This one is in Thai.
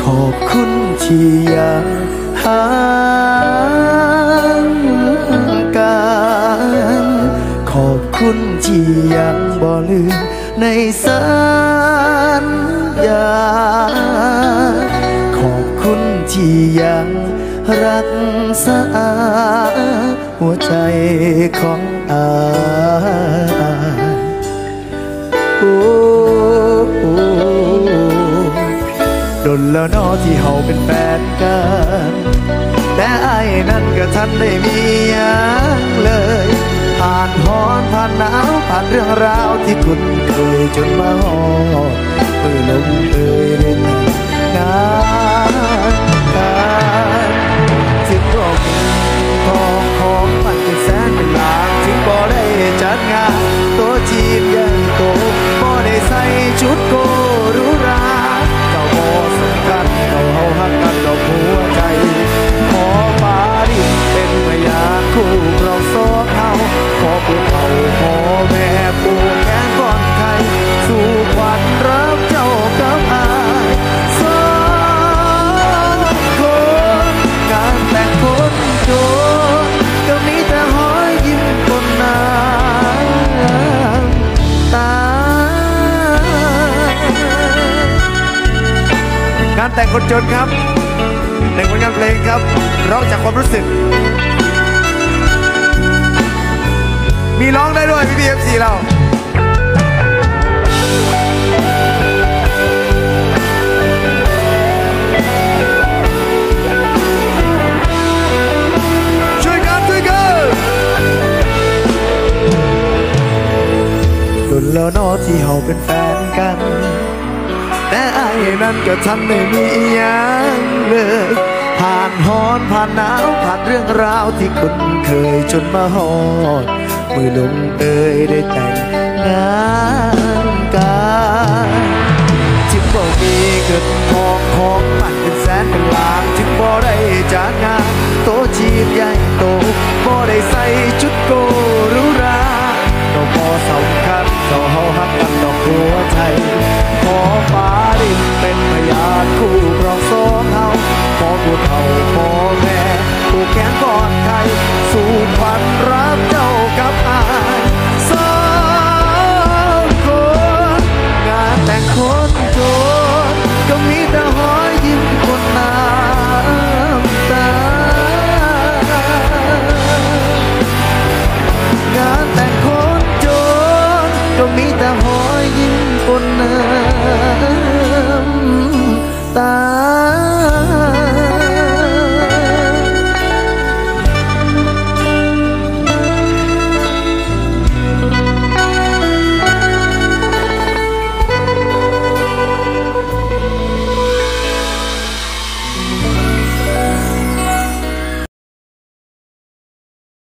ขอบคุณที่ยังหางกันขอบคุณที่ยังบ่ลืมในสัญญาขอบคุณที่ยังรักษาหัวใจของอายโดนแล้วนอที่เฮาเป็นแฟนกันแต่ไอ้นั่นก็ทันได้มีอย่างเลยผ่านร้อนผ่านหนาวผ่านเรื่องราวที่คุ้นเคยจนมาฮอดมือลงเอ่ยได้แต่งงานกันถึงบอกทองของมันเป็นแสนเป็นล้านถึงบ่ได้จัดงานตัวจีบใหญ่โตบ่ได้ใส่ชุดโกหรูหราเจ้าบ่สำคัญเจ้าเฮาฮักกันดอกหัวใจขอฟ้าดินเป็นพยานคู่เราสองเฮาขอปู่เฒ่าขอแม่ปู่แขนก่อนใครสู่ขวัญรับเจ้ากับอายสองคนงานแต่งคนโจก็มีแต่หอยยิ้มบนน้ำตางานแต่งคนจนครับในผลงานเพลงครับร้องจากความรู้สึกมีร้องได้ด้วยพี่เอฟซีเราช่วยกันดุลแล้วนอที่เฮาเป็นแฟนกันแต่ไอ้นั่นก็ทันไม่มีอย่างเลยผ่านร้อนผ่านหนาวผ่านเรื่องราวที่คุ้นเคยจนมาฮอดมือลงเอ่ยได้แต่งงานกันจึงบ่มีเงินทองของมันเป็นแสนเป็นล้านจึงบ่ได้จัดงานโตจีบใหญ่โตบ่ได้ใส่ชุดโกหรูหราก็พอสำคัญเจ้าเฮาฮักกันดอกหัวใจขอฟ้าดินเป็นพยานคู่ครองสองเฮาขอปู่เฒ่าขอแม่ผู้แขนก่อนใครสู่ขวัญรับเจ้ากับอายสองคนงานแต่งคนจนก็มีแต่หอยยิ้มบนน้ำตางานแต่งคนจนก็มีแต่หอยยิ้มบนน้ำ